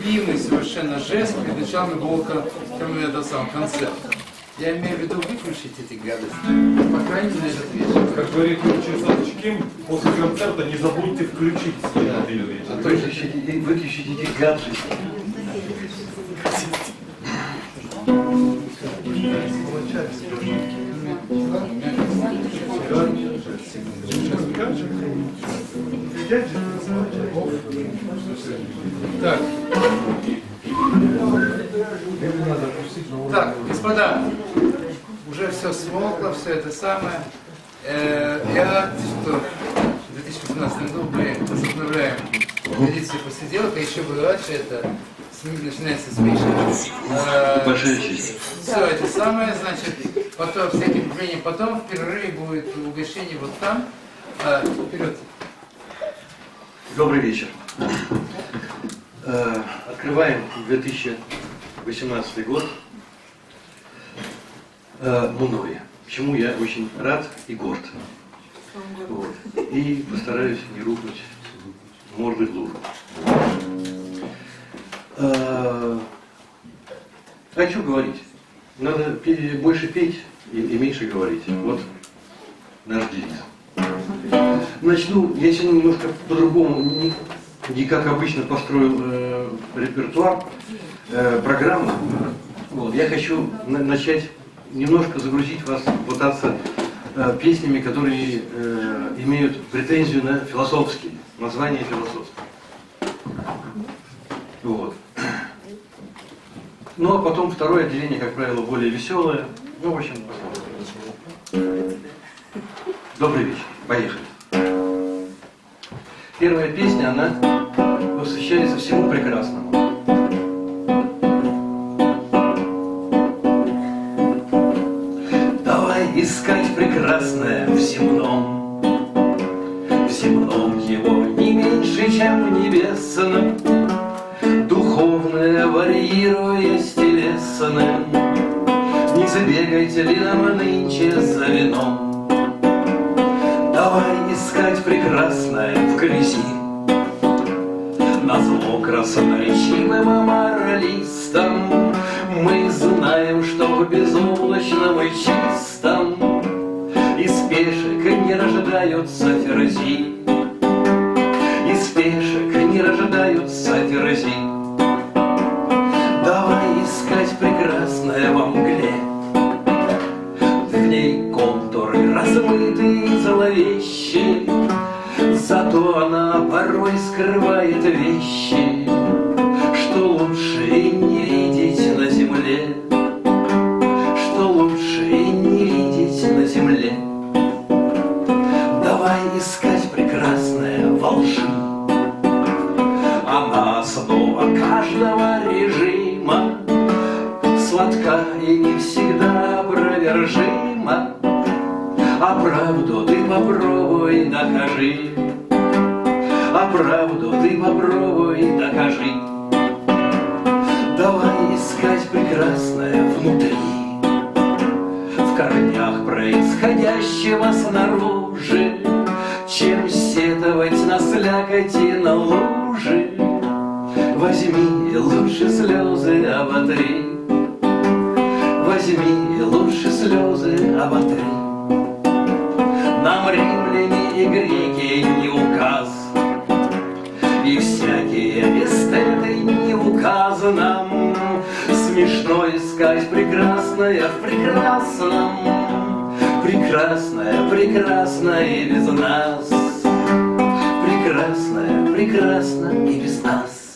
интимный совершенно жест перед началом любого концерта. Я имею в виду выключить эти гадости, по крайней мере, этот вечер. Как говорит Чесотыч Ким, после концерта не забудьте включить телевизор. А то выключить эти гаджеты. Так, господа, уже все смолкло, все это самое. Я что в 2015 году мы возобновляем традицию посиделок, а еще было раньше это начинается с Миши. Все это самое, значит, потом всяким временем, потом в перерыве будет угощение вот там. Вперед. Добрый вечер. Открываем 2018 год мною. Почему я очень рад и горд. Вот. И постараюсь не рухнуть мордой в лужу. Хочу говорить. Надо больше петь и меньше говорить. Вот наш девиз. Начну, я сегодня немножко по-другому, не как обычно построил репертуар, программу. Вот. Я хочу начать немножко загрузить вас, пытаться песнями, которые имеют претензию на философские, название философское. Вот. Ну а потом второе отделение, как правило, более веселое. Ну, в общем, посмотрим. Добрый вечер. Поехали. Первая песня, она посвящается всему прекрасному. Давай искать прекрасное в земном его не меньше, чем в небесном, духовное варьируя с телесным. Не забегайте ли нам нынче за вином? Давай искать прекрасное в грязи, назло красноречивым моралистам. Мы знаем, что в безоблачном и чистом из пешек не рождаются ферзи, из пешек не рождаются ферзи. Давай искать прекрасное во мгле, в ней контуры размытые и зловещие, зато она порой скрывает вещи, что лучше и не видеть на земле, что лучше и не видеть на земле. Давай искать прекрасное во лжи, она основа каждого режима, сладка и не всегда опровержима. А правду ты попробуй докажи, а правду ты попробуй докажи. Давай искать прекрасное внутри, в корнях происходящего снаружи, чем сетовать на слякоти на луже. Возьми лучше слезы, оботри, возьми лучше слезы, оботри. Нам римляне и греки не указ, и всякие эстеты не указ нам. Смешно искать прекрасное в прекрасном, прекрасное, прекрасное и без нас, прекрасное, прекрасно и без нас.